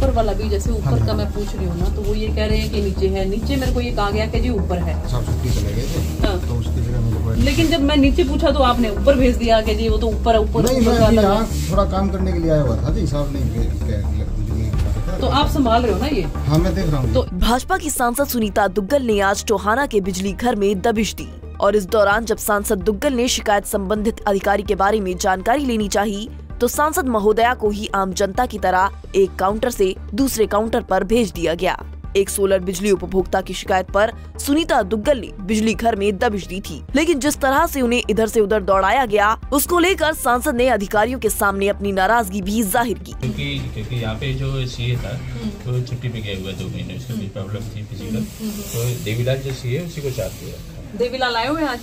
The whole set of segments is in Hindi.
ऊपर वाला भी जैसे ऊपर का मैं पूछ रही हूँ ना, तो वो ये कह रहे हैं कि नीचे है। नीचे मेरे को ये कहा गया कि जी ऊपर है। साफ छुट्टी चले गए थे। हाँ। तो उसकी जगह मुझे, लेकिन जब मैं नीचे पूछा तो आपने ऊपर भेज दिया कि जी वो तो ऊपर ऊपर। नहीं, मैं यहाँ थोड़ा काम करने के लिए आया हुआ था जी, साहब नहीं। तो आप संभाल रहे हो ना ये? हाँ, मैं देख रहा हूँ। तो भाजपा की सांसद सुनीता दुग्गल ने आज टोहाना के बिजली घर में दबिश दी और इस दौरान जब सांसद दुग्गल ने शिकायत संबंधित अधिकारी के बारे में जानकारी लेनी चाहिए तो सांसद महोदया को ही आम जनता की तरह एक काउंटर से दूसरे काउंटर पर भेज दिया गया। एक सोलर बिजली उपभोक्ता की शिकायत पर सुनीता दुग्गल ने बिजली घर में दबिश दी थी, लेकिन जिस तरह से उन्हें इधर से उधर दौड़ाया गया उसको लेकर सांसद ने अधिकारियों के सामने अपनी नाराजगी भी जाहिर की। क्योंकि यहाँ पे जो सीए था वो छुट्टी पे गया हुआ 2 महीने, उसको भी प्रॉब्लम थी फिजिकल, तो देवीलाल जो सीए उसी को चार्ज किया। देवीलाल आए हुए आज?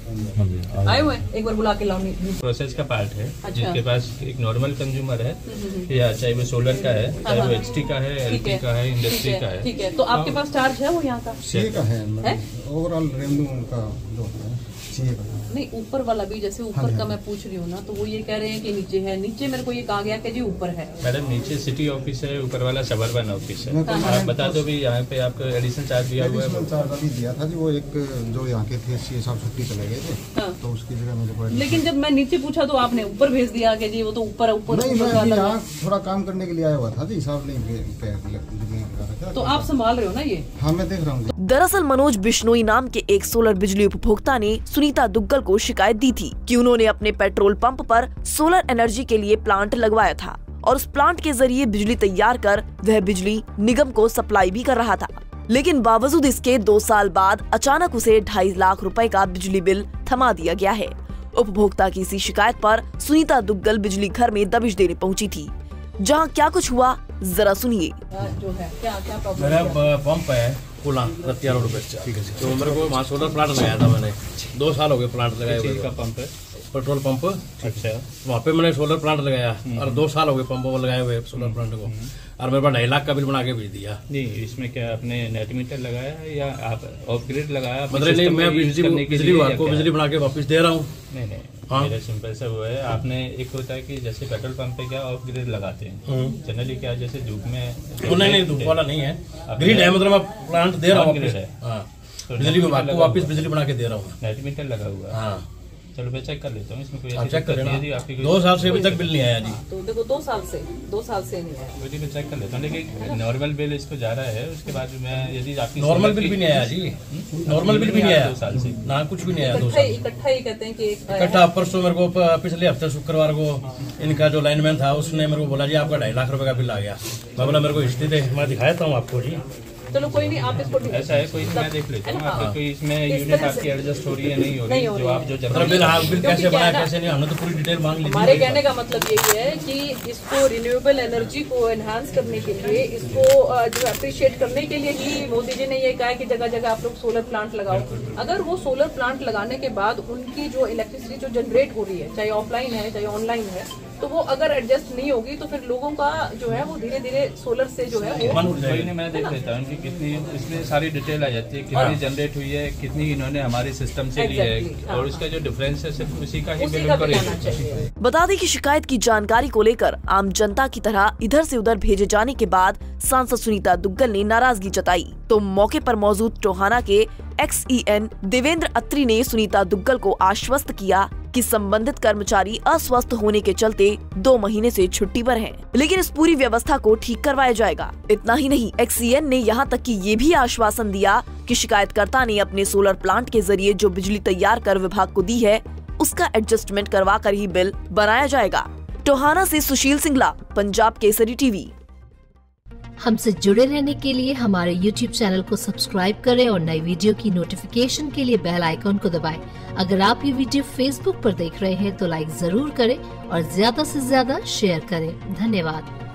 आए हुए, एक बार बुला के लाओ। प्रोसेस का पार्ट है। अच्छा। जिसके पास एक नॉर्मल कंज्यूमर है या चाहे वो सोलर का है, चाहे वो एचटी का है, एलटी का है, इंडस्ट्री का है। ठीक है, तो आपके पास चार्ज है वो यहाँ का? सीए का है, ओवरऑल रेवेन्यू का जो है सीए का। नहीं, ऊपर वाला भी जैसे ऊपर का मैं पूछ रही हूँ ना, तो वो ये कह रहे हैं कि नीचे है। नीचे मेरे को ये कहा गया कि जी ऊपर है। मैडम नीचे सिटी ऑफिस है, ऊपर वाला सबर्बन ऑफिस है। आप बता दो भी यहाँ पे आपको एडिशनल चार्ज दिया हुआ है? चार्ज अभी दिया था जी, वो एक जो यहाँ के थे सीए साहब छुट्टी चले गए थे। तो उसकी जगह मुझे, लेकिन जब मैं नीचे पूछा तो आपने ऊपर भेज दिया कि जी वो तो ऊपर ऊपर। नहीं, मैं यहाँ थोड़ा काम करने के लिए आया हुआ था जी, साहब नहीं। तो आप संभाल रहे हो ना ये? हाँ, मैं देख रहा हूँ। दरअसल मनोज बिश्नोई नाम के एक सोलर बिजली उपभोक्ता ने सुनीता दुग्गल को शिकायत दी थी कि उन्होंने अपने पेट्रोल पंप पर सोलर एनर्जी के लिए प्लांट लगवाया था और उस प्लांट के जरिए बिजली तैयार कर वह बिजली निगम को सप्लाई भी कर रहा था। लेकिन बावजूद इसके 2 साल बाद अचानक उसे 2.5 लाख रुपए का बिजली बिल थमा दिया गया है। उपभोक्ता की इसी शिकायत पर सुनीता दुग्गल बिजली घर में दबिश देने पहुंची थी, जहां क्या कुछ हुआ जरा सुनिए। जो है क्या प्रॉब्लम? मेरा पंप है पुला रतिया रोड पे, तो मेरे को वहाँ सोलर प्लांट लगाया था मैंने। 2 साल हो गए प्लांट लगाए हुए। का पंप है? Petrol pump. अच्छा। वहाँ पे मैंने सोलर प्लांट लगाया और 2 साल हो गए पंप लगाए हुए सोलर प्लांट को, और मेरे पास 2.5 लाख का बिल बना के भेज दिया। नहीं, इसमें क्या आपने नेट मीटर लगाया है या आप ऑफ ग्रिड लगाया? मतलब नहीं, मैं बिजली विभाग को बिजली बना के वापस दे रहा हूँ। नहीं, मेरा सिंपल सा वो है। आपने एक होता है कि जैसे पेट्रोल पंप पे क्या ऑफ ग्रिड लगाते हैं जनरली, क्या जैसे धूप में। नहीं, धूप वाला नहीं है, ग्रिड है, मतलब मैं प्लांट दे रहा हूँ। बिजली विभाग को वापस बिजली बना के दे रहा हूँ। नेट मीटर लगा हुआ है? हाँ। चलो मैं चेक कर लेता हूँ, इसमें कोई चेक कर लेना। आपकी 2 साल से अभी तक बिल नहीं आया जी। तो देखो 2 साल से नहीं आया। मैं चेक कर लेता हूँ, लेकिन नॉर्मल बिल इसको जा रहा है। उसके बाद मैं यदि आपकी नॉर्मल बिल भी नहीं आया जी, नॉर्मल बिल भी नहीं आया 2 साल से ना, कुछ भी नहीं आया 2 साल। इकट्ठा ही कहते हैं कि इकट्ठा। परसों मेरे को पिछले हफ्ते शुक्रवार को इनका जो लाइनमैन था उसने मेरे को बोला जी आपका 2.5 लाख रुपए का बिल आ गया। मैं बोला मेरे को हिस्ट्री दे, मैं दिखाया था आपको जी। चलो कोई नहीं, आप इसको ऐसा है कोई मैं देख लेता हूँ। आपको कोई इसमें यूनिट आपकी एडजस्ट हो रही है नहीं हो रही, जो आप जो बिल कैसे बनाया कैसे नहीं, हमने तो पूरी डिटेल मांग ली। हमारे कहने का मतलब यही है कि इसको रिन्यूएबल एनर्जी को एनहांस करने के लिए, इसको जो अप्रिशिएट करने के लिए ही मोदी जी ने ये कहा है कि जगह जगह आप लोग सोलर प्लांट लगाओ। अगर वो सोलर प्लांट लगाने के बाद उनकी जो इलेक्ट्रिसिटी जो जनरेट हो रही है, चाहे ऑफलाइन है चाहे ऑनलाइन है, तो वो अगर एडजस्ट नहीं होगी तो फिर लोगों का जो है वो धीरे धीरे सोलर से जो है वो कोई नहीं, मैं देख लेता हूँ कि कितनी इसमें सारी डिटेल आ जाती है, कितनी जनरेट हुई है, कितनी इन्होंने हमारे सिस्टम से ली है, और उसका जो डिफरेंस है सिर्फ उसी का ही बिल उनको रहना चाहिए। बता दें कि शिकायत की जानकारी को लेकर आम जनता की तरह इधर से उधर भेजे जाने के बाद सांसद सुनीता दुग्गल ने नाराजगी जताई, तो मौके पर मौजूद टोहाना के XEN देवेंद्र अत्री ने सुनीता दुग्गल को आश्वस्त किया कि संबंधित कर्मचारी अस्वस्थ होने के चलते 2 महीने से छुट्टी पर हैं, लेकिन इस पूरी व्यवस्था को ठीक करवाया जाएगा। इतना ही नहीं, XEN ने यहाँ तक कि ये भी आश्वासन दिया कि शिकायतकर्ता ने अपने सोलर प्लांट के जरिए जो बिजली तैयार कर विभाग को दी है उसका एडजस्टमेंट करवा कर ही बिल बनाया जाएगा। टोहाना से सुशील सिंगला, पंजाब केसरी टीवी। हमसे जुड़े रहने के लिए हमारे YouTube चैनल को सब्सक्राइब करें और नई वीडियो की नोटिफिकेशन के लिए बेल आइकॉन को दबाएं। अगर आप ये वीडियो Facebook पर देख रहे हैं तो लाइक जरूर करें और ज्यादा से ज्यादा शेयर करें। धन्यवाद।